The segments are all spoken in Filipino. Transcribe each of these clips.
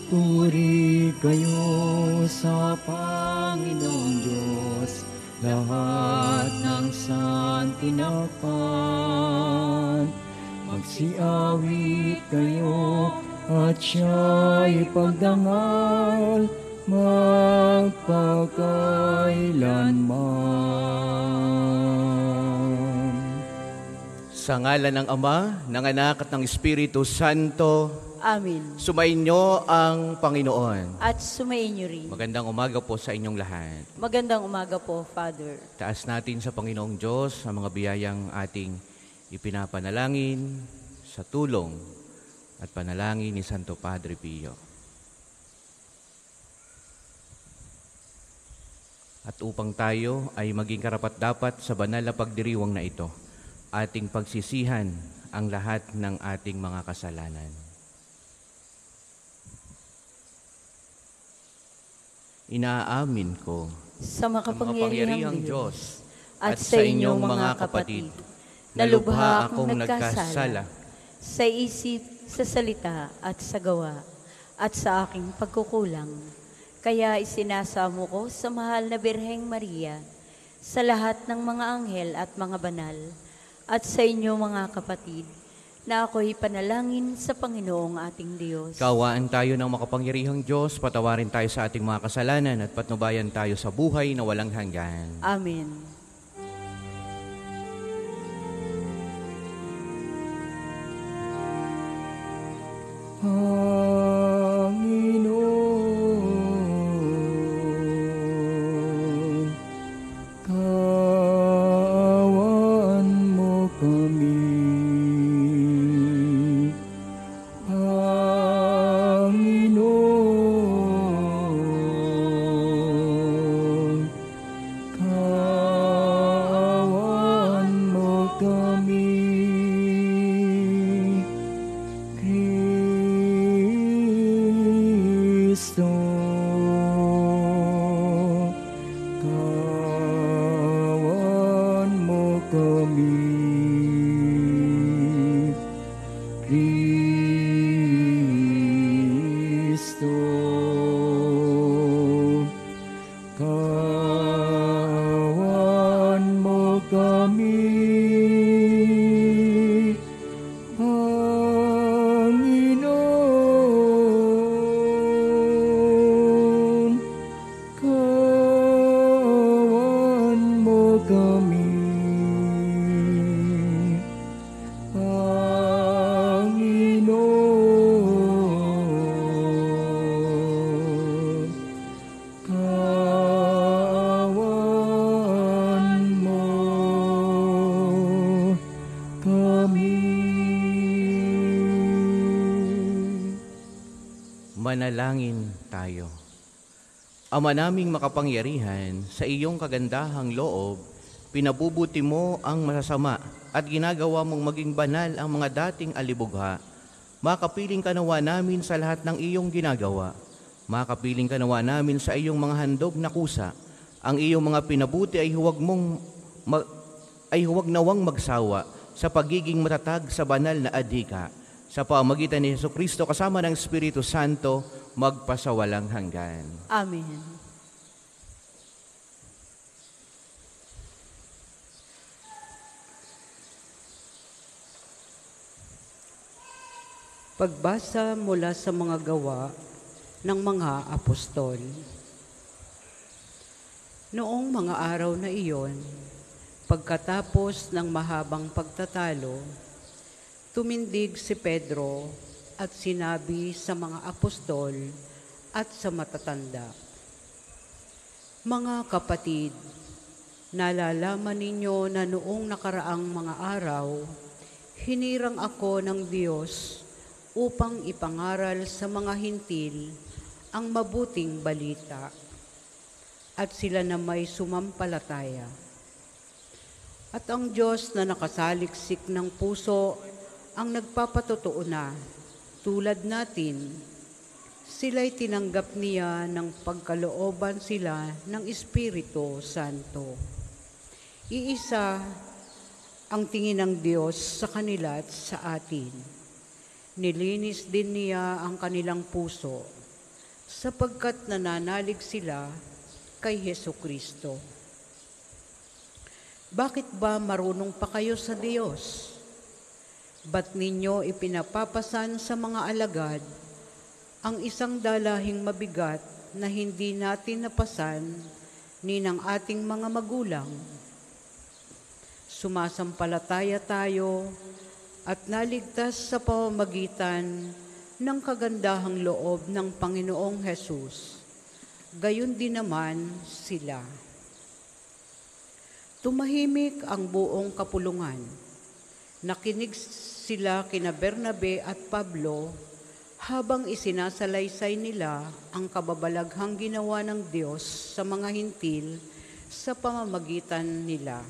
Puri kayo sa Panginoong Diyos, lahat ng santinakpan. Magsiawit kayo at siya'y pagdangal magpakailanman. Sa ngalan ng Ama, ng Anak at ng Espiritu Santo. Amen. Sumainyo ang Panginoon. At sumainyo rin. Magandang umaga po sa inyong lahat. Magandang umaga po, Father. Taas natin sa Panginoong Diyos ang mga biyayang ating ipinapanalangin sa tulong at panalangin ni Santo Padre Pio. At upang tayo ay maging karapat-dapat sa banal na pagdiriwang na ito, ating pagsisihan ang lahat ng ating mga kasalanan. Inaamin ko sa makapangyarihang Diyos at sa inyong mga kapatid, na lubha akong nagkasala sa isip, sa salita at sa gawa, at sa aking pagkukulang. Kaya isinasamo ko sa mahal na Birheng Maria, sa lahat ng mga anghel at mga banal, at sa inyo mga kapatid, na ako'y panalangin sa Panginoong ating Diyos. Kaawaan tayo ng makapangyarihang Diyos, patawarin tayo sa ating mga kasalanan at patnubayan tayo sa buhay na walang hanggan. Amen. Panginoon, kaawaan mo kami. Panginoon, kaawaan mo kami. Kristo, kaawaan mo kami. Kristo, kaawaan mo kami. Panginoon, kaawaan mo kami. Panginoon, kaawaan mo kami. Manalangin tayo. Ama naming makapangyarihan, sa iyong kagandahang loob, pinabubuti mo ang masasama at ginagawa mong maging banal ang mga dating alibugha. Makapiling ka nawa namin sa lahat ng iyong ginagawa. Makapiling ka nawa namin sa iyong mga handog na kusa. Ang iyong mga pinabuti ay huwag nawang magsawa sa pagiging matatag sa banal na adhika. Sa pamagitan ni Jesucristo kasama ng Espiritu Santo, magpasawalang hanggan. Amen. Pagbasa mula sa mga gawa ng mga apostol. Noong mga araw na iyon, pagkatapos ng mahabang pagtatalo, tumindig si Pedro at sinabi sa mga apostol at sa matatanda, "Mga kapatid, nalalaman ninyo na noong nakaraang mga araw, hinirang ako ng Diyos upang ipangaral sa mga hintil ang mabuting balita, at sila na may sumampalataya. At ang Diyos na nakasaliksik ng puso ang nagpapatotoo na, tulad natin, sila'y tinanggap niya ng pagkalooban sila ng Espiritu Santo. Iisa ang tingin ng Diyos sa kanila at sa atin. Nilinis din niya ang kanilang puso sapagkat nananalig sila kay Hesukristo. Bakit ba marunong pa kayo sa Diyos? Ba't ninyo ipinapapasan sa mga alagad ang isang dalahing mabigat na hindi natin napasan ni ng ating mga magulang? Sumasampalataya tayo at naligtas sa pamamagitan ng kagandahang loob ng Panginoong Hesus. Gayon din naman sila. Tumahimik ang buong kapulungan. Nakinig sila kina Bernabe at Pablo habang isinasalaysay nila ang kababalaghang ginawa ng Diyos sa mga hintil sa pamamagitan nila.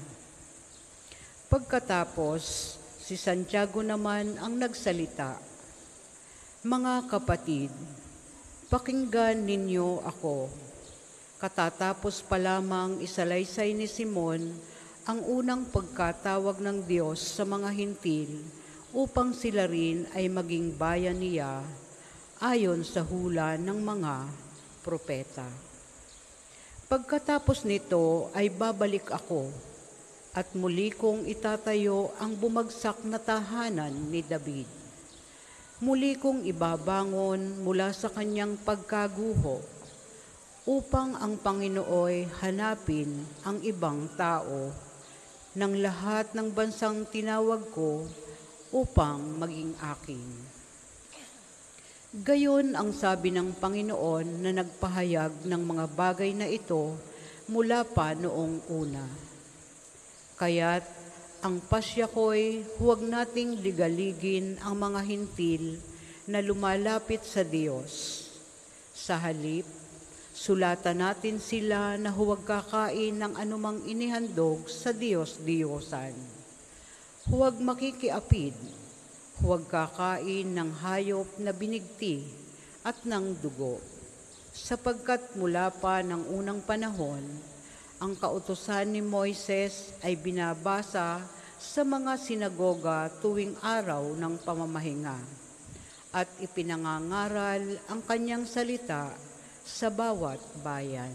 Pagkatapos, si Santiago naman ang nagsalita. Mga kapatid, pakinggan ninyo ako. Katatapos pa lamang isalaysay ni Simon ang unang pagkatawag ng Diyos sa mga hintil upang sila rin ay maging bayan niya ayon sa hula ng mga propeta. Pagkatapos nito ay babalik ako at muli kong itatayo ang bumagsak na tahanan ni David. Muli kong ibabangon mula sa kanyang pagkaguho upang ang Panginooy hanapin ang ibang tao ng lahat ng bansang tinawag ko upang maging akin. Gayon ang sabi ng Panginoon na nagpahayag ng mga bagay na ito mula pa noong una. Kaya't ang pasya ko'y huwag nating ligaligin ang mga hintil na lumalapit sa Diyos. Sa halip, sulatan natin sila na huwag kakain ng anumang inihandog sa Diyos-Diyosan. Huwag makikiapid, huwag kakain ng hayop na binigti at ng dugo, sapagkat mula pa ng unang panahon, ang kautusan ni Moises ay binabasa sa mga sinagoga tuwing araw ng pamamahinga at ipinangangaral ang kanyang salita sa bawat bayan.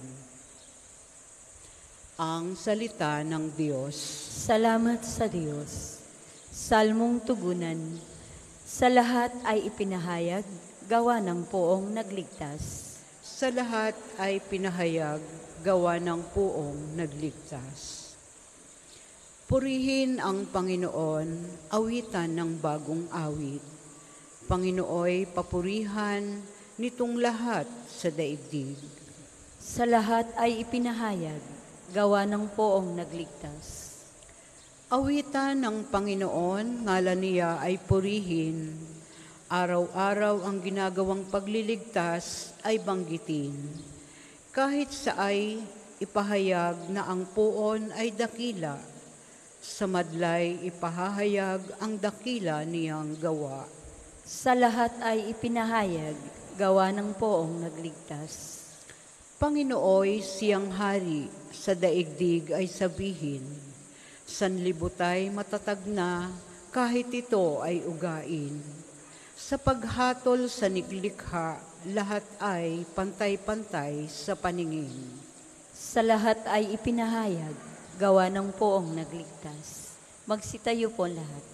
Ang salita ng Diyos. Salamat sa Diyos. Salmong tugunan. Sa lahat ay ipinahayag, gawa ng poong nagligtas. Sa lahat ay pinahayag, gawa ng poong nagligtas. Purihin ang Panginoon, awitan ng bagong awit. Panginooy papurihan nitong lahat sa daigdig. Sa lahat ay ipinahayag, gawa ng poong nagligtas. Awitan ng Panginoon, ngalan niya ay purihin. Araw-araw ang ginagawang pagliligtas ay banggitin. Kahit saay ipahayag na ang poon ay dakila, sa madlay ipahahayag ang dakila niyang gawa. Sa lahat ay ipinahayag, gawa ng poong nagligtas. Panginooy siyang hari, sa daigdig ay sabihin, sanlibutay matatag na kahit ito ay ugain. Sa paghatol sa niklikha, lahat ay pantay-pantay sa paningin. Sa lahat ay ipinahayag, gawa ng poong nagligtas. Magsitayo po lahat.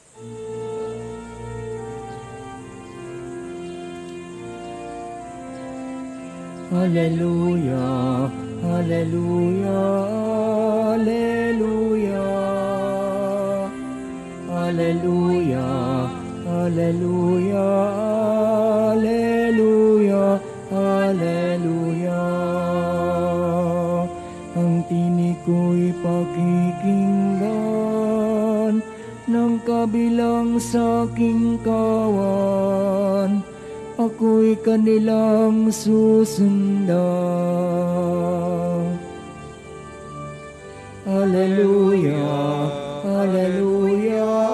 Hallelujah, hallelujah, hallelujah. Hallelujah, hallelujah, hallelujah, hallelujah. Ang tinig ko'y pakikinggan ng kabilang sa aking kawan. Ako'y kanilang susundan. Hallelujah, hallelujah,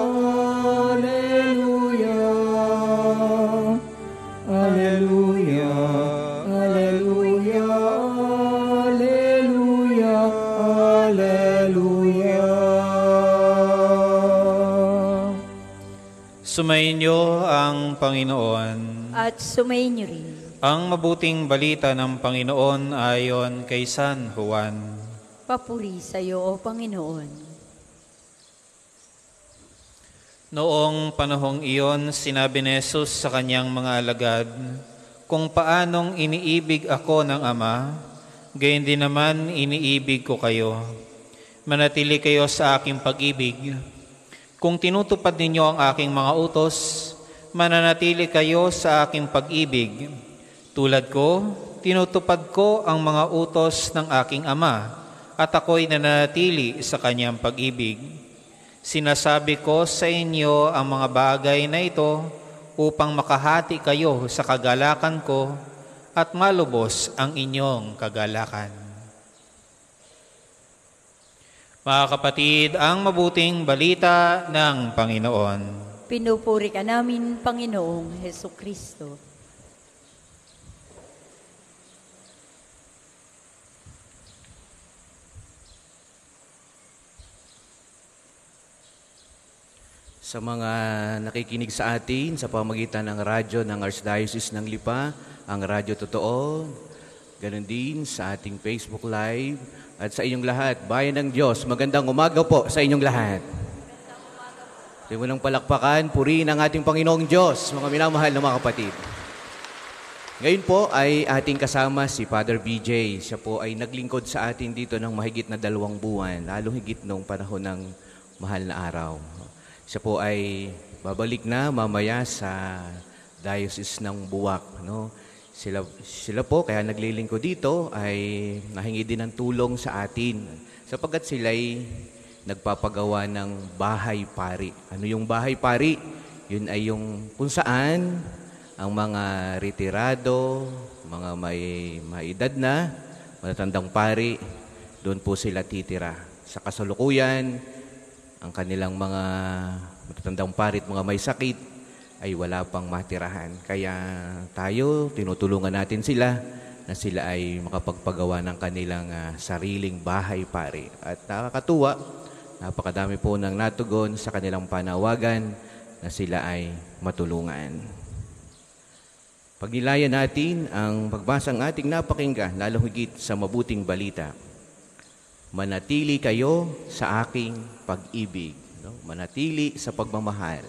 hallelujah. Hallelujah, hallelujah, hallelujah, hallelujah. Sumainyo ang Panginoon. At sumainyo rin. Ang mabuting balita ng Panginoon ayon kay San Juan. Papuri sa iyo, O Panginoon. Noong panahong iyon, sinabi ni Jesus sa kanyang mga alagad, kung paanong iniibig ako ng Ama, gayon din naman iniibig ko kayo. Manatili kayo sa aking pag-ibig. Kung tinutupad ninyo ang aking mga utos, mananatili kayo sa aking pag-ibig. Tulad ko, tinutupad ko ang mga utos ng aking Ama, at ako'y nananatili sa kanyang pag-ibig. Sinasabi ko sa inyo ang mga bagay na ito upang makahati kayo sa kagalakan ko at malubos ang inyong kagalakan. Mga kapatid, ang mabuting balita ng Panginoon. Pinupuri ka namin, Panginoong Hesukristo. Sa mga nakikinig sa atin sa pamagitan ng radyo ng Archdiocese ng Lipa, ang Radyo Totoo, ganun din sa ating Facebook Live, at sa inyong lahat, bayan ng Diyos, magandang umaga po sa inyong lahat. Hindi mo nang palakpakan, purihin ang ating Panginoong Diyos, mga minamahal na mga kapatid. Ngayon po ay ating kasama si Father BJ. Siya po ay naglingkod sa atin dito ng mahigit na 2 buwan, lalong higit nung panahon ng mahal na araw. Siya po ay babalik na mamaya sa Diocese ng Buwak. No? Sila po, kaya naglilingkod dito, ay nahingi din ng tulong sa atin sapagkat sila'y nagpapagawa ng bahay pari. Ano yung bahay pari? Yun ay yung kung saan ang mga retirado, mga may edad na, matatandang pari, doon po sila titira. Sa kasalukuyan, ang kanilang mga matatandang pari at mga may sakit ay wala pang matirahan. Kaya tayo, tinutulungan natin sila na sila ay makapagpagawa ng kanilang sariling bahay pari. At nakakatuwa, napakadami po ng natugon sa kanilang panawagan na sila ay matulungan. Pagnilayan natin ang pagbasang ating napakinggan, lalong higit sa mabuting balita. Manatili kayo sa aking pag-ibig. No? Manatili sa pagmamahal.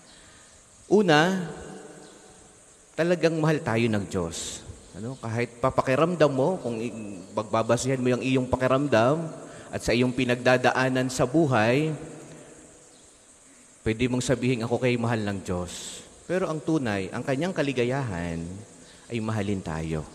Una, talagang mahal tayo ng Diyos. Ano? Kahit papakiramdam mo, kung magbabasihan mo yung iyong pakiramdam at sa iyong pinagdadaanan sa buhay, pwede mong sabihin, ako kay mahal ng Diyos. Pero ang tunay, ang kanyang kaligayahan ay mahalin tayo.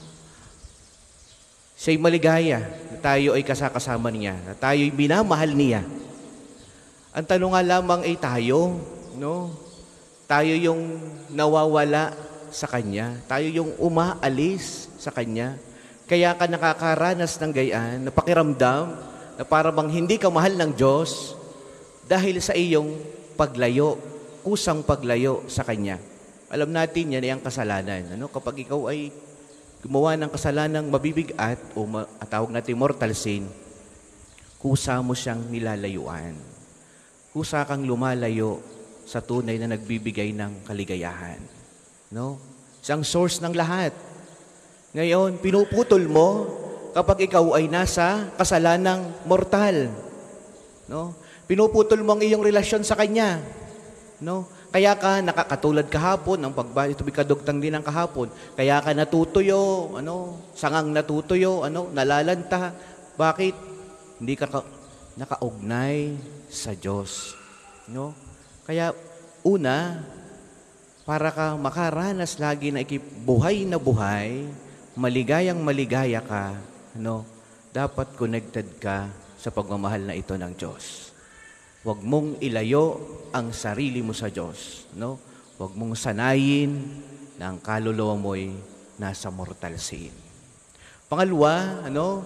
Siya'y maligaya na tayo ay kasakasama niya, na tayo'y minamahal niya. Ang tanong nga lamang ay tayo, no? Tayo yung nawawala sa Kanya. Tayo yung umaalis sa Kanya. Kaya ka nakakaranas ng gayaan, na pakiramdam, na para bang hindi ka mahal ng Diyos dahil sa iyong paglayo, kusang paglayo sa Kanya. Alam natin yan ay ang kasalanan. Ano? Kapag ikaw ay gumawa ng kasalanang mabibigat o tawag natin mortal sin, kusa mo siyang nilalayuan. Kusa kang lumalayo sa tunay na nagbibigay ng kaligayahan. No? Siyang source ng lahat. Ngayon, pinuputol mo kapag ikaw ay nasa kasalanang mortal. No? Pinuputol mo ang iyong relasyon sa Kanya. No? Kaya ka nakakatulad kahapon, ang kadugtang din ng kahapon. Kaya ka natutuyo, sangang natutuyo, nalalanta. Bakit? Hindi ka nakaugnay sa Diyos. No? Kaya una, para ka makaranas lagi na buhay na buhay, maligayang maligaya ka, dapat connected ka sa pagmamahal na ito ng Diyos. Huwag mong ilayo ang sarili mo sa Diyos. Huwag mong sanayin na ang kaluluwa mo'y nasa mortal sin. Pangalawa,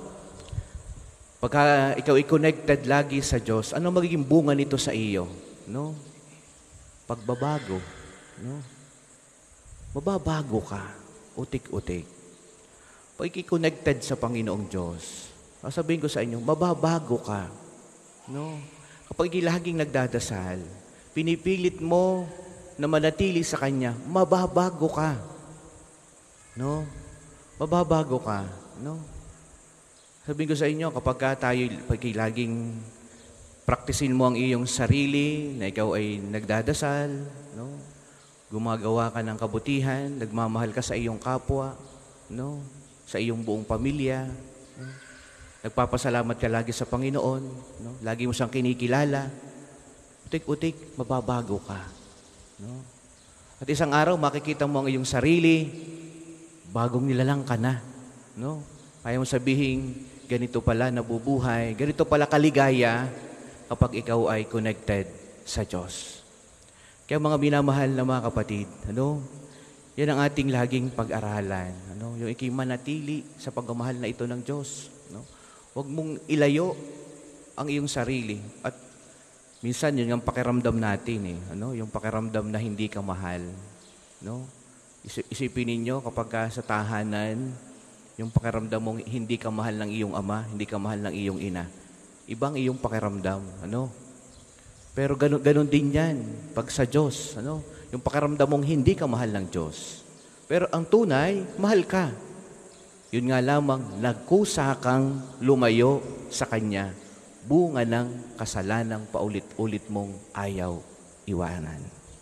pagka ikaw i-connected lagi sa Diyos, ano magiging bunga nito sa iyo? Pagbabago. Mababago ka. Utik-utik. Pag i-connected sa Panginoong Diyos, sasabihin ko sa inyo, mababago ka. Kapag laging nagdadasal, pinipilit mo na manatili sa Kanya, mababago ka. No? Mababago ka. No? Sabihin ko sa inyo, kapag laging praktisin mo ang iyong sarili, na ikaw ay nagdadasal, no? Gumagawa ka ng kabutihan, nagmamahal ka sa iyong kapwa, no? Sa iyong buong pamilya, no? Nagpapasalamat ka lagi sa Panginoon, no? Lagi mo siyang kinikilala, utik-utik, mababago ka. No? At isang araw, makikita mo ang iyong sarili, bagong nilalang ka na. No? Kaya mo sabihin, ganito pala nabubuhay, ganito pala kaligaya kapag ikaw ay connected sa Diyos. Kaya mga minamahal na mga kapatid, yan ang ating laging pag-aralan. Yung ikay manatili sa pagmamahal na ito ng Diyos. Huwag mong ilayo ang iyong sarili. At minsan yun ang pakiramdam natin. Yung pakiramdam na hindi ka mahal. Isipin ninyo kapag sa tahanan, yung pakiramdam mong hindi ka mahal ng iyong ama, hindi ka mahal ng iyong ina. Ibang iyong pakiramdam. Pero ganun din yan pag sa Diyos. Yung pakiramdam mong hindi ka mahal ng Diyos. Pero ang tunay, mahal ka. Yun nga lamang, nagkusa kang lumayo sa Kanya. Bunga ng kasalanang paulit-ulit mong ayaw iwanan.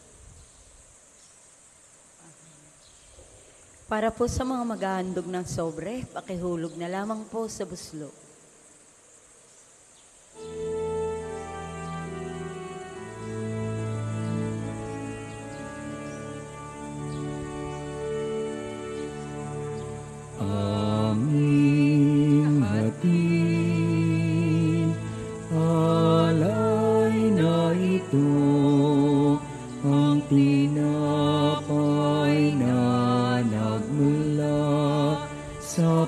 Para po sa mga maghahandog ng sobre, pakihulog na lamang po sa buslo. Aming hatid, alay na ito, ang tinapay na nagmula sa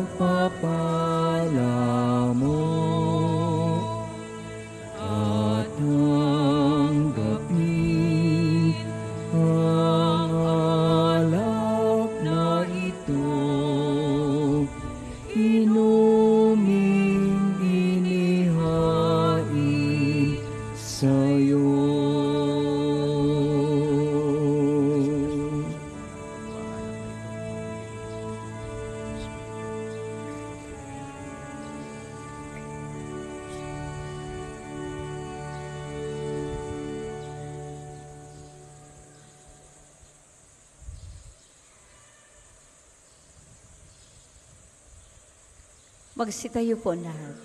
pagpapala mo. At tanggapin ang alak na ito, inuming inihain sa'yo. Magsitayo po lahat.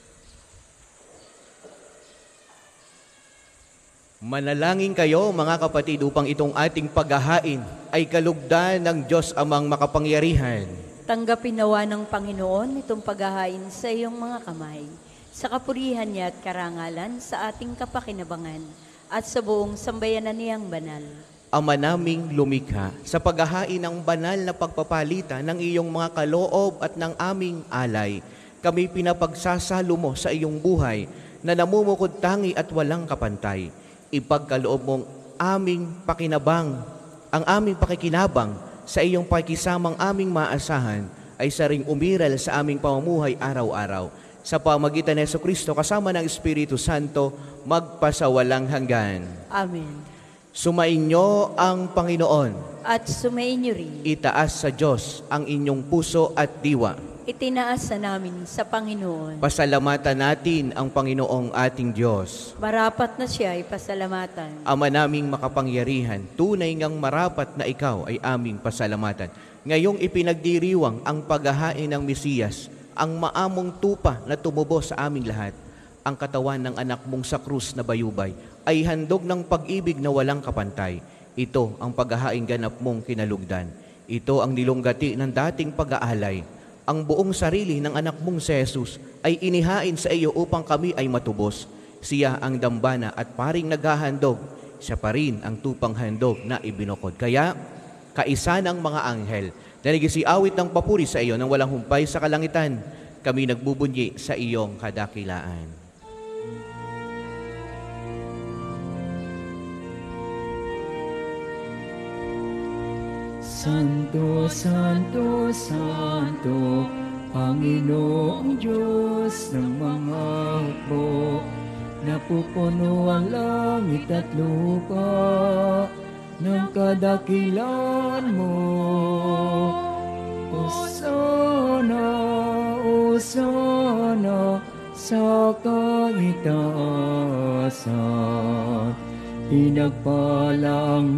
Manalangin kayo, mga kapatid, upang itong ating paghahain ay kalugdan ng Diyos Amang makapangyarihan. Tanggapin nawa ng Panginoon itong paghahain sa iyong mga kamay, sa kapurihan niya at karangalan sa ating kapakinabangan at sa buong sambayanan niyang banal. Ama naming lumikha, sa paghahain ng banal na pagpapalitan ng iyong mga kaloob at ng aming alay, kami pinapagsasalo mo sa iyong buhay na namumukod tangi at walang kapantay. Ipagkaloob mong aming pakinabang, ang aming pakikinabang sa iyong pakikisamang aming maasahan ay saring umiral sa aming pamumuhay araw-araw. Sa pamagitan ni Jesucristo kasama ng Espiritu Santo, magpasawalang hanggan. Amen. Sumainyo ang Panginoon. At sumainyo rin. Itaas sa Diyos ang inyong puso at diwa. Itinaas na namin sa Panginoon. Pasalamatan natin ang Panginoong ating Diyos. Marapat na siya ay pasalamatan. Ama naming makapangyarihan, tunay ngang marapat na ikaw ay aming pasalamatan. Ngayong ipinagdiriwang ang paghahain ng Mesiyas, ang maamong tupa na tumubo sa aming lahat, ang katawan ng anak mong sa krus na bayubay, ay handog ng pag-ibig na walang kapantay. Ito ang paghahaing ganap mong kinalugdan. Ito ang nilunggati ng dating pag-aalay. Ang buong sarili ng anak mong si Jesus ay inihain sa iyo upang kami ay matubos. Siya ang dambana at paring naghahandog. Siya pa rin ang tupang handog na ibinukod. Kaya, kaisa ng mga anghel, na nagisiawit ng papuri sa iyo nang walang humpay sa kalangitan, kami nagbubunyi sa iyong kadakilaan. Santo, Santo, Santo, Panginoong Diyos ng mga hukbo, napupuno ang langit at lupa ng kadakilan mo. Osana, Osana, sa kaitaasan. Pinagpala ang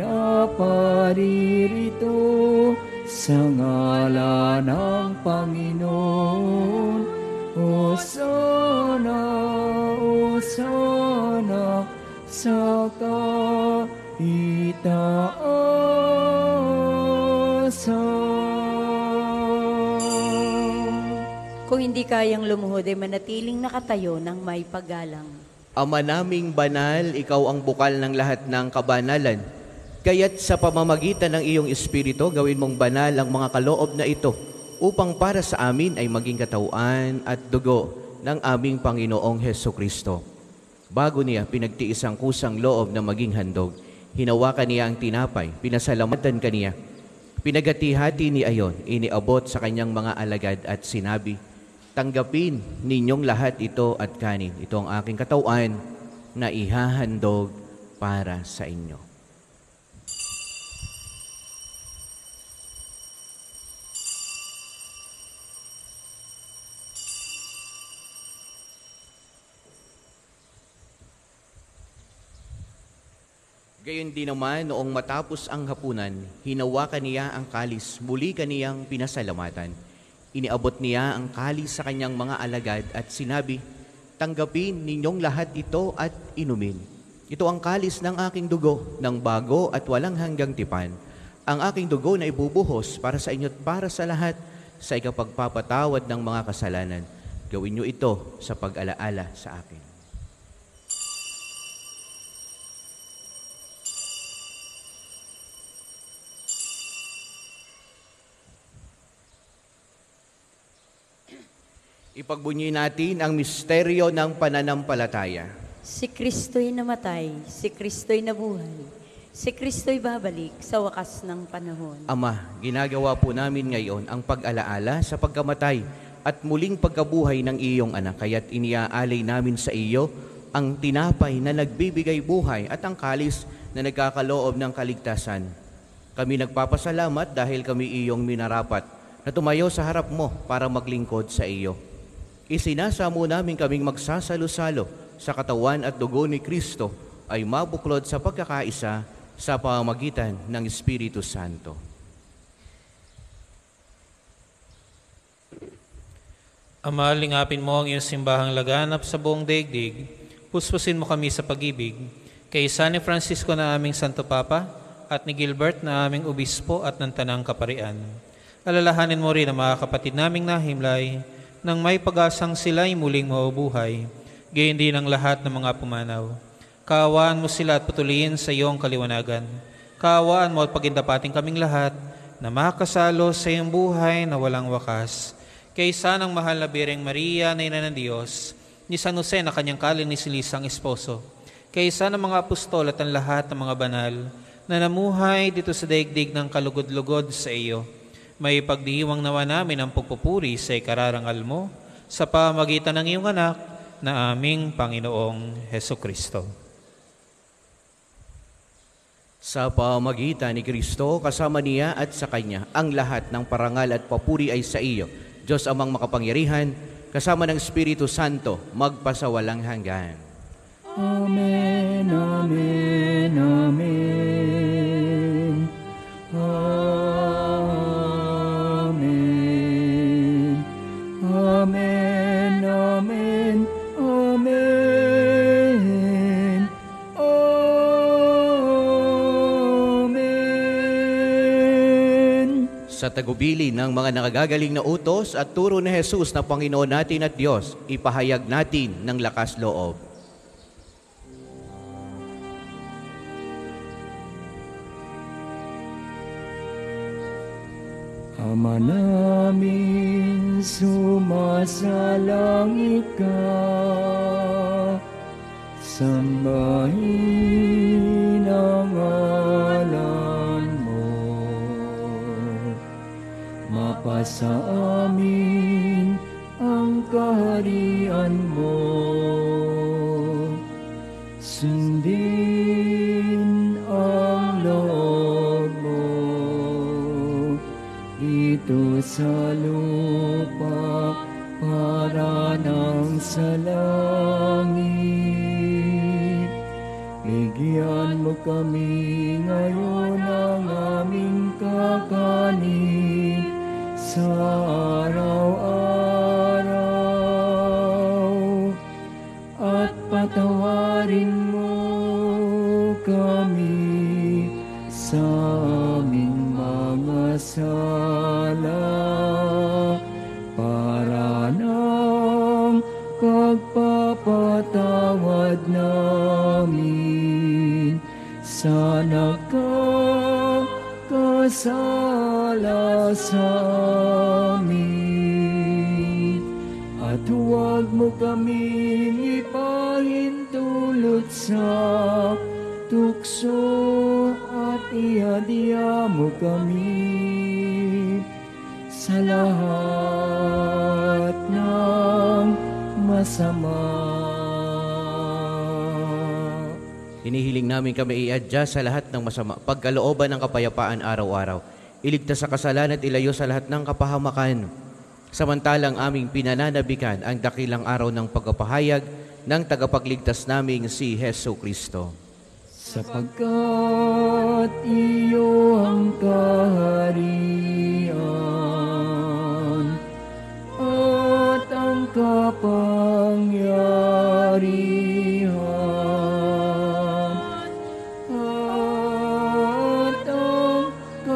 naparirito sa ngalan ng Panginoon. Osana, Osana, sa kaitaasan. Kung hindi kayang lumuhod ay manatiling nakatayo ng may paggalang. Ama naming banal, ikaw ang bukal ng lahat ng kabanalan. Kaya't sa pamamagitan ng iyong Espiritu, gawin mong banal ang mga kaloob na ito upang para sa amin ay maging katawan at dugo ng aming Panginoong Hesukristo. Bago niya pinagtiis ang kusang loob na maging handog, hinawakan niya ang tinapay, pinasalamatan kaniya. Pinagati-hati ni ayon, iniabot sa kanyang mga alagad at sinabi, tanggapin ninyong lahat ito at kanin. Ito ang aking katawan na ihahandog para sa inyo. Gayon din naman, noong matapos ang hapunan, hinawakan niya ang kalis, muli kaniyang pinasalamatan. Iniabot niya ang kalis sa kanyang mga alagad at sinabi, tanggapin ninyong lahat ito at inumin. Ito ang kalis ng aking dugo, ng bago at walang hanggang tipan. Ang aking dugo na ibubuhos para sa inyo at para sa lahat sa ikapagpapatawad ng mga kasalanan. Gawin niyo ito sa pag-alaala sa akin. Ipagbunyi natin ang misteryo ng pananampalataya. Si Kristo'y namatay, si Kristo'y nabuhay, si Kristo'y babalik sa wakas ng panahon. Ama, ginagawa po namin ngayon ang pag-alaala sa pagkamatay at muling pagkabuhay ng iyong anak. Kaya't iniaalay namin sa iyo ang tinapay na nagbibigay buhay at ang kalis na nagkakaloob ng kaligtasan. Kami nagpapasalamat dahil kami iyong minarapat na tumayo sa harap mo para maglingkod sa iyo. Isinasamo namin kaming magsasalo-salo sa katawan at dugo ni Kristo ay mabuklod sa pagkakaisa sa pamamagitan ng Espiritu Santo. Ama, lingapin mo ang iyong simbahang laganap sa buong daigdig. Puspusin mo kami sa pag-ibig. Kay San Francisco na aming Santo Papa at ni Gilbert na aming Obispo at ng Tanang Kaparian. Alalahanin mo rin ang mga kapatid naming nahimlay nang may pag-asang sila'y muling mabubuhay, gayon din ang lahat ng mga pumanaw. Kaawaan mo sila at patuloyin sa iyong kaliwanagan. Kaawaan mo at pagindapating kaming lahat na makasalo sa iyong buhay na walang wakas. Kaysa ng mahal na Birheng Maria na Ina ng Diyos, ni San Jose na kanyang kalinilisang esposo, kaysa ng mga apostol at ang lahat ng mga banal na namuhay dito sa daigdig ng kalugod-lugod sa iyo, may pagdiwang nawa namin ang pagpupuri sa ikararangal mo sa pamagitan ng iyong anak na aming Panginoong Hesukristo. Sa pamagitan ni Kristo, kasama niya at sa Kanya, ang lahat ng parangal at papuri ay sa iyo, Diyos amang makapangyarihan, kasama ng Espiritu Santo, magpasawalang hanggan. Amen, amen, amen. Amen. Amen, amen, amen. Amen. Sa tagubili ng mga nakagagaling na utos at turo ni Jesus na Panginoon natin at Diyos, ipahayag natin ng lakas loob. Ama namin, sumasalangit ka, sambahin ang ngalan mo. Mapasa amin ang kaharian mo. Sundin ang loob dito sa lupa para nang sa langit. Bigyan mo kami ngayon ng aming kakanin sa araw-araw, at patawarin mo kami sa aming mga sala para ng pagpapatawad namin sa nagkakasala sa amin. At huwag mo kaming ipahintulot sa tukso, at iadya mo kami sa lahat ng masama. Hinihiling namin kami iadya sa lahat ng masama, pagkalooban ng kapayapaan araw-araw. Iligtas sa kasalanan at ilayo sa lahat ng kapahamakan. Samantalang aming pinananabikan ang dakilang araw ng pagpapahayag ng tagapagligtas naming si Hesu Kristo. Sapagkat iyo ang kaharian at ang kapangyarihan at ang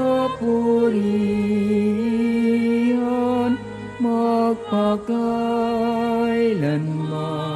kapurihan magpakailanman.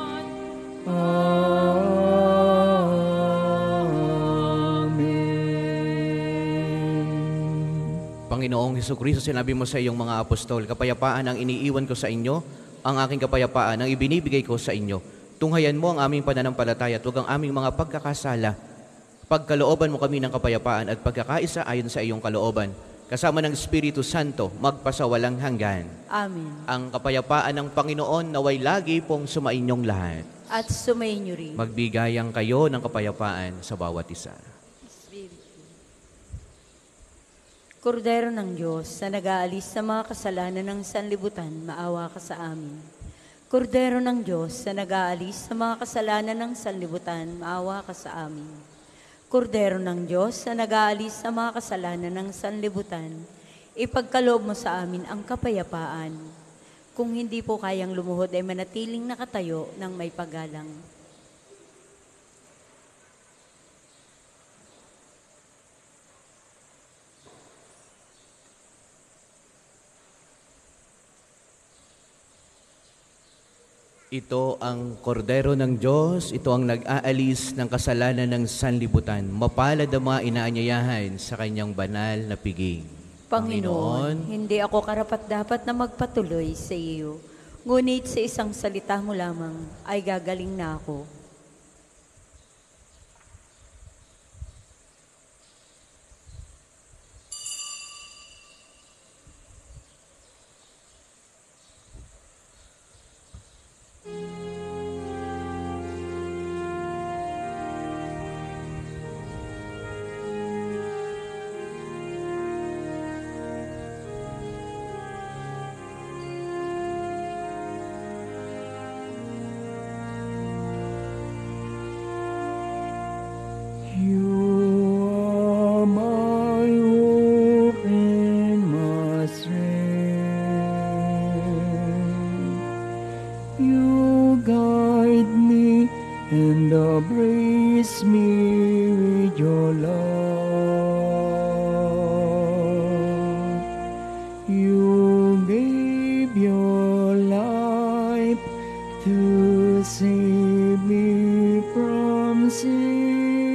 Panginoong Hesukristo, sinabi mo sa iyong mga apostol, kapayapaan ang iniiwan ko sa inyo, ang aking kapayapaan ang ibinibigay ko sa inyo. Tunghayan mo ang aming pananampalataya at huwag ang aming mga pagkakasala. Pagkalooban mo kami ng kapayapaan at pagkakaisa ayon sa iyong kalooban. Kasama ng Espiritu Santo, magpasawalang hanggan. Amen. Ang kapayapaan ng Panginoon naway lagi pong sumainyong lahat. At sumainyo rin. Magbigayang kayo ng kapayapaan sa bawat isa. Kordero ng Diyos na nag-aalis sa mga kasalanan ng sanlibutan, maawa ka sa amin. Kordero ng Diyos na nag-aalis sa mga kasalanan ng sanlibutan, maawa ka sa amin. Kordero ng Diyos na nag-aalis sa mga kasalanan ng sanlibutan, ipagkaloob mo sa amin ang kapayapaan. Kung hindi po kayang lumuhod ay manatiling nakatayo ng may paggalang. Ito ang kordero ng Diyos, ito ang nag-aalis ng kasalanan ng sanlibutan. Mapalad ang mga inaanyayahan sa kanyang banal na piging. Panginoon, hindi ako karapat-dapat na magpatuloy sa iyo, ngunit sa isang salita mo lamang ay gagaling na ako. You are my hope and my strength. You guide me and embrace me with your love. You gave your life to save me from sin.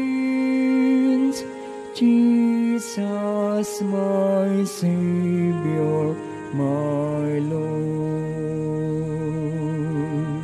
Jesus, my Savior, my Lord.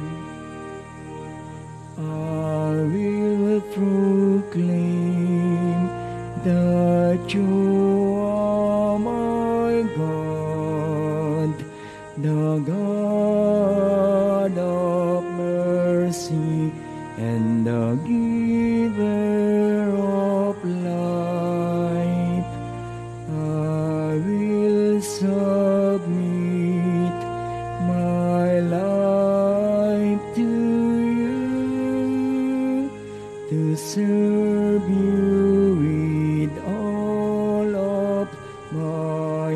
I will proclaim that you are my God, the God of mercy and the giver of life. I will my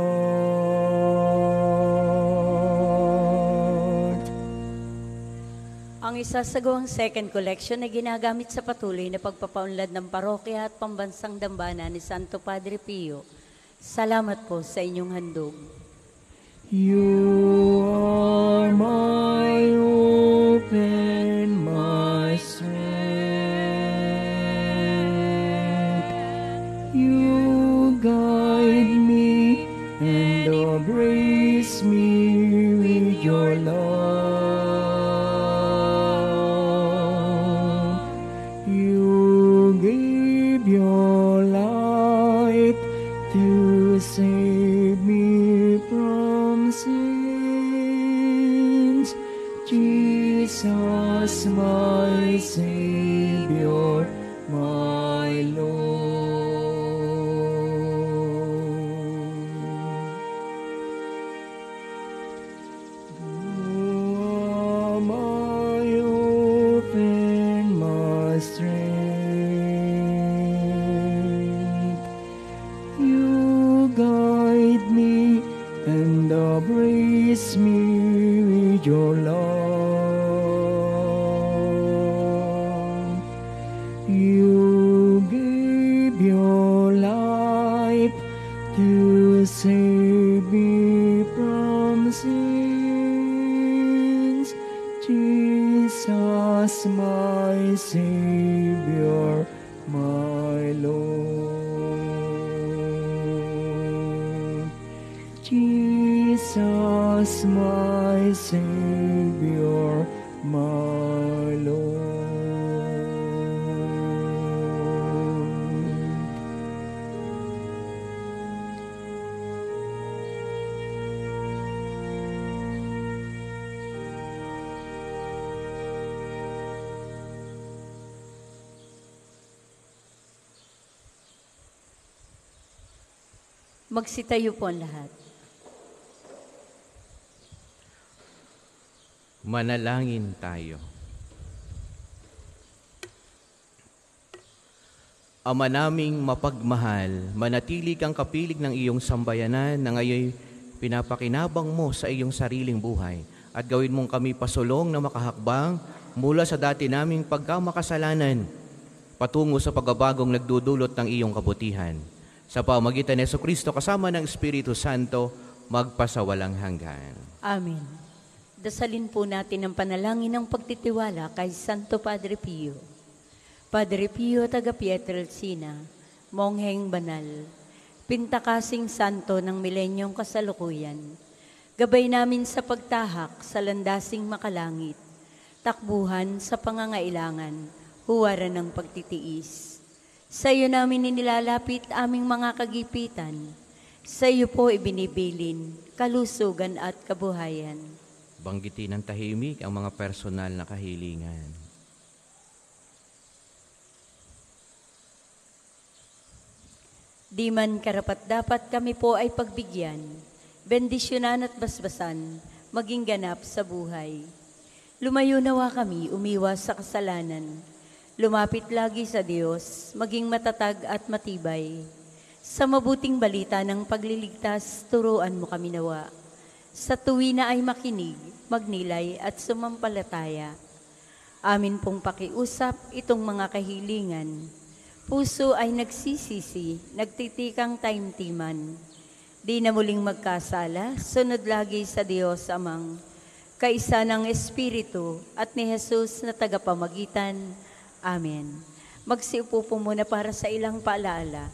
heart. Ang isasagawang second collection ay ginagamit sa patuloy na pagpapaunlad ng parokya at pambansang dambana ni Santo Padre Pio. Salamat po sa inyong handog. You are my hope and my strength. You guide me and embrace me with your love. You gave your life to save me from sins. Jesus, my Savior, my Lord. You are my hope and my strength. You guide me and embrace me with your love. You gave your life to save me from sins. Jesus, my Savior, my Lord. Jesus, my Savior, my Lord. Magsitayo po ang lahat. Manalangin tayo. Ama naming mapagmahal, manatili kang kapilig ng iyong sambayanan na ngayon pinapakinabang mo sa iyong sariling buhay at gawin mong kami pasulong na makahakbang mula sa dati naming pagkamakasalanan patungo sa pagbabagong nagdudulot ng iyong kabutihan. Sa pamamagitan ni Jesucristo kasama ng Espiritu Santo, magpasawalang hanggan. Amen. Dasalin po natin ang panalangin ng pagtitiwala kay Santo Padre Pio. Padre Pio, taga Pietrelcina, mongheng banal, pintakasing santo ng milenyong kasalukuyan, gabay namin sa pagtahak sa landasing makalangit, takbuhan sa pangangailangan, huwaran ng pagtitiis. Sa iyo namin inilalapit aming mga kagipitan, sa iyo po ibinibilin, kalusugan at kabuhayan. Banggitin ng tahimik ang mga personal na kahilingan. Di man karapat-dapat kami po ay pagbigyan, bendisyonan at basbasan, maging ganap sa buhay. Lumayo nawa kami, umiwas sa kasalanan, lumapit lagi sa Diyos, maging matatag at matibay. Sa mabuting balita ng pagliligtas, turuan mo kami nawa. Sa tuwi na ay makinig, magnilay at sumampalataya. Amin pong pakiusap itong mga kahilingan. Puso ay nagsisisi, nagtitikang taimtiman. Di na muling magkasala, sunod lagi sa Diyos Amang, kaisa ng Espiritu at ni Jesus na tagapamagitan. Amen. Magsiupo po muna para sa ilang paalaala.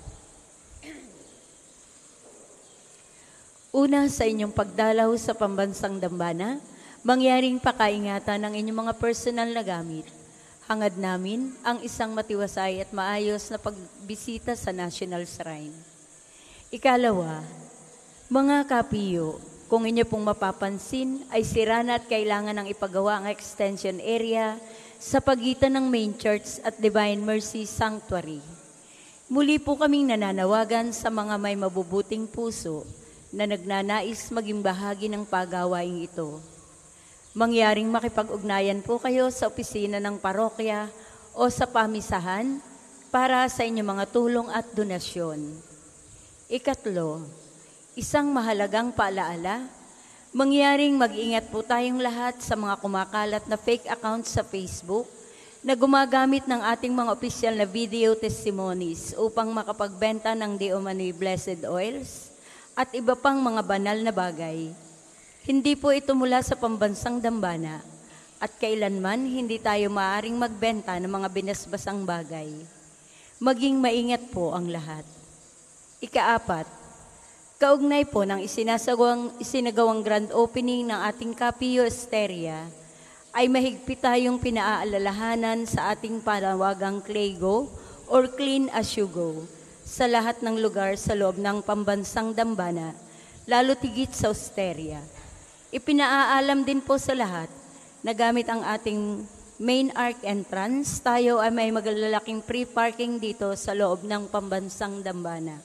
Una, sa inyong pagdalaw sa pambansang dambana, mangyaring pakaingatan ng inyong mga personal na gamit. Hangad namin ang isang matiwasay at maayos na pagbisita sa National Shrine. Ikalawa, mga kapiyo, kung inyo pong mapapansin, ay sira na at kailangan ng ipagawa ang extension area sa pagitan ng Main Church at Divine Mercy Sanctuary. Muli po kaming nananawagan sa mga may mabubuting puso na nagnanais maging bahagi ng pagawaing ito. Mangyaring makipag-ugnayan po kayo sa opisina ng parokya o sa pamisahan para sa inyong mga tulong at donasyon. Ikatlo, isang mahalagang paalaala, mangyaring mag-ingat po tayong lahat sa mga kumakalat na fake accounts sa Facebook na gumagamit ng ating mga opisyal na video testimonies upang makapagbenta ng di umano'y blessed oils at iba pang mga banal na bagay. Hindi po ito mula sa pambansang dambana at kailanman hindi tayo maaaring magbenta ng mga binasbasang bagay. Maging maingat po ang lahat. Ikaapat, kaugnay po ng isinagawang grand opening ng ating Capio Osteria, ay mahigpit tayong pinaalalahanan sa ating panawagang Claygo or Clean as You Go sa lahat ng lugar sa loob ng pambansang dambana, lalo tigit sa Osteria. Ipinaalam din po sa lahat na gamit ang ating main arc entrance, tayo ay may maglalaking free-parking dito sa loob ng pambansang dambana.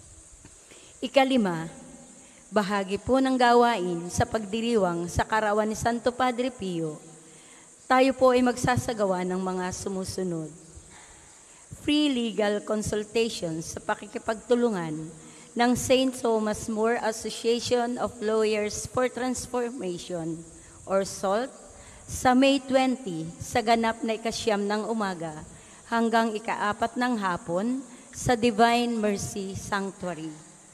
Ikalima, bahagi po ng gawain sa pagdiriwang sa karawan ni Santo Padre Pio, tayo po ay magsasagawa ng mga sumusunod. Free legal consultations sa pakikipagtulungan ng St. Thomas More Association of Lawyers for Transformation or SALT sa May 20 sa ganap na 9 ng umaga hanggang 4 ng hapon sa Divine Mercy Sanctuary.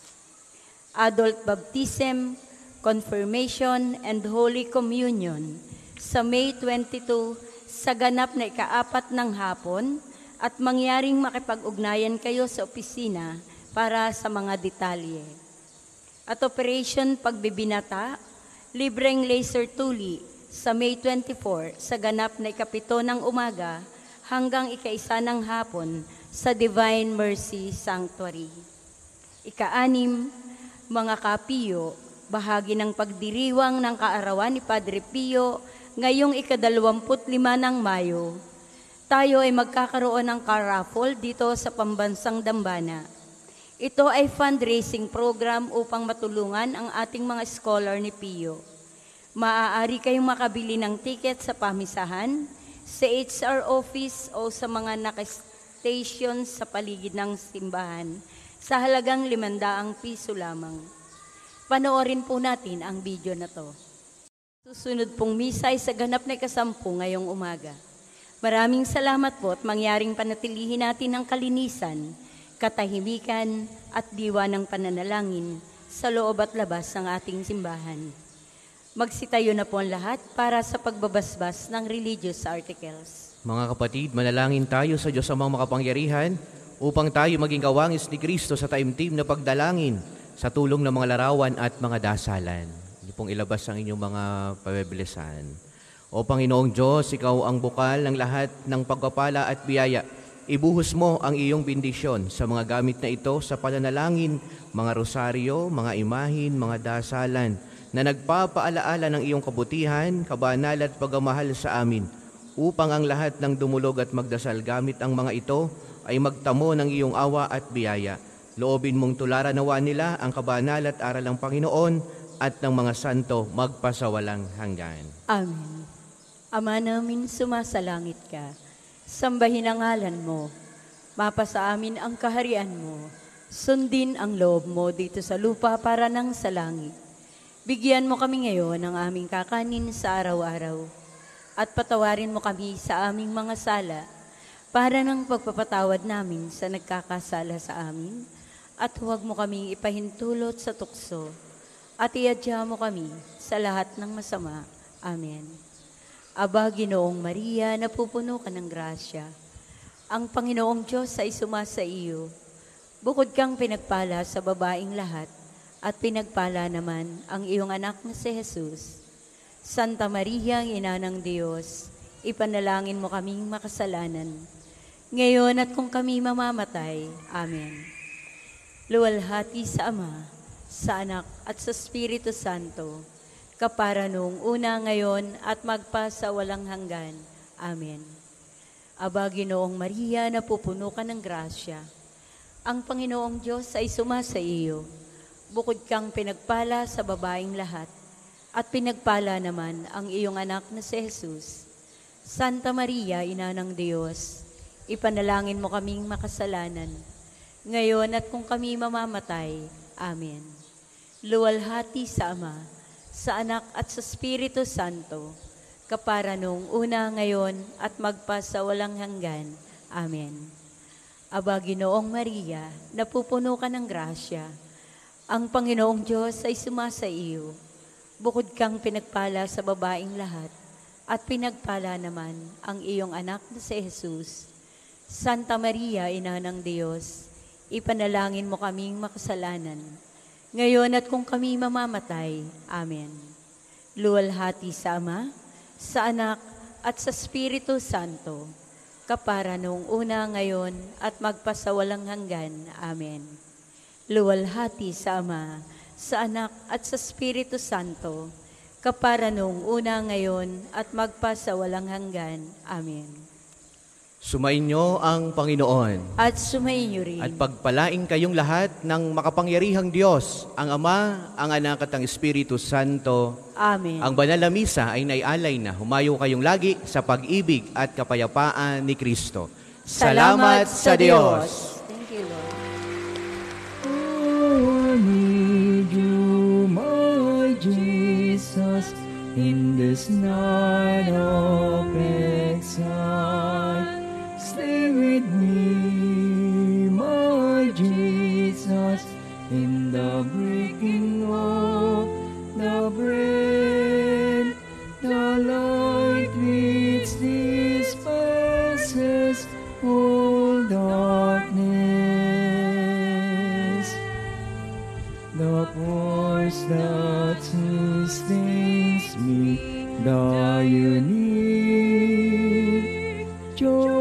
Adult Baptism, Confirmation, and Holy Communion sa May 22 sa ganap na 4 ng hapon at mangyaring makipag-ugnayan kayo sa opisina para sa mga detalye. At Operation Pagbibinata, libreng laser tuli sa May 24 sa ganap na 7 ng umaga hanggang 1 ng hapon sa Divine Mercy Sanctuary. Ika-6, mga Kapio, bahagi ng pagdiriwang ng kaarawan ni Padre Pio ngayong 25 ng Mayo. Tayo ay magkakaroon ng car raffle dito sa pambansang dambana. Ito ay fundraising program upang matulungan ang ating mga scholar ni Pio. Maaari kayong makabili ng ticket sa pamisahan, sa HR office o sa mga naka-station sa paligid ng simbahan sa halagang 500 piso lamang. Panoorin po natin ang video na to. Susunod pong misa ay sa ganap na 10 ngayong umaga. Maraming salamat po at mangyaring panatilihin natin ang kalinisan, katahimikan at diwa ng pananalangin sa loob at labas ng ating simbahan. Magsitayo na po ang lahat para sa pagbabasbas ng religious articles. Mga kapatid, manalangin tayo sa Diyos amang makapangyarihan upang tayo maging kawangis ni Kristo sa taimtim na pagdalangin sa tulong ng mga larawan at mga dasalan. Hindi pong ilabas ang inyong mga pabibilisan. O Panginoong Diyos, Ikaw ang bukal ng lahat ng pagpapala at biyaya. Ibuhos mo ang iyong bendisyon sa mga gamit na ito sa pananalangin, mga rosaryo, mga imahin, mga dasalan na nagpapaalaala ng iyong kabutihan, kabanal at pagmamahal sa amin, upang ang lahat ng dumulog at magdasal gamit ang mga ito ay magtamo ng iyong awa at biyaya. Loobin mong tularan nawa nila ang kabanal at aral ng Panginoon at ng mga santo magpasawalang hanggan. Amen. Ama namin, sumasalangit ka. Sambahin ang ngalan mo. Mapasa amin ang kaharian mo. Sundin ang loob mo dito sa lupa para nang sa langit. Bigyan mo kami ngayon ng aming kakanin sa araw-araw. At patawarin mo kami sa aming mga sala para ng pagpapatawad namin sa nagkakasala sa amin. At huwag mo kaming ipahintulot sa tukso. At iadya mo kami sa lahat ng masama. Amen. Aba, Ginoong Maria, napupuno ka ng grasya. Ang Panginoong Diyos ay sumasa iyo. Bukod kang pinagpala sa babaing lahat, at pinagpala naman ang iyong anak na si Jesus. Santa Maria, Ina ng Diyos, ipanalangin mo kaming makasalanan, ngayon at kung kami mamamatay. Amen. Luwalhati sa Ama, sa Anak at sa Espiritu Santo, kapara noong una, ngayon at magpa sa walang hanggan. Amen. Aba, Ginoong Maria, napupuno ka ng grasya. Ang Panginoong Diyos ay sumasa iyo. Bukod kang pinagpala sa babaing lahat, at pinagpala naman ang iyong anak na si Jesus. Santa Maria, Ina ng Diyos, ipanalangin mo kaming makasalanan, ngayon at kung kami mamamatay. Amen. Luwalhati sa Ama, sa Anak at sa Espiritu Santo, kapara nung una, ngayon at magpasawalang hanggan. Amen. Aba, Ginoong Maria, napupuno ka ng grasya. Ang Panginoong Diyos ay sumasa iyo. Bukod kang pinagpala sa babaing lahat, at pinagpala naman ang iyong anak na si Jesus. Santa Maria, Ina ng Diyos, ipanalangin mo kaming makasalanan, ngayon at kung kami mamamatay. Amen. Luwalhati sa Ama, sa Anak at sa Espiritu Santo, kapara noong una, ngayon at magpasawalang hanggan. Amen. Luwalhati sa Ama, sa Anak at sa Espiritu Santo, kapara noong una, ngayon at magpasawalang hanggan. Amen. Sumainyo ang Panginoon. At sumainyo rin. At pagpalain kayong lahat ng makapangyarihang Diyos, ang Ama, ang Anak at ang Espiritu Santo. Amen. Ang banal na misa ay naialay na humayo kayong lagi sa pag-ibig at kapayapaan ni Kristo. Salamat sa Diyos. Thank you, Lord. I need you, my Jesus, in this night of exile. Stay with me, my Jesus, in the breaking of the bread. The light which disperses all darkness. The force that sustains me, the unique joy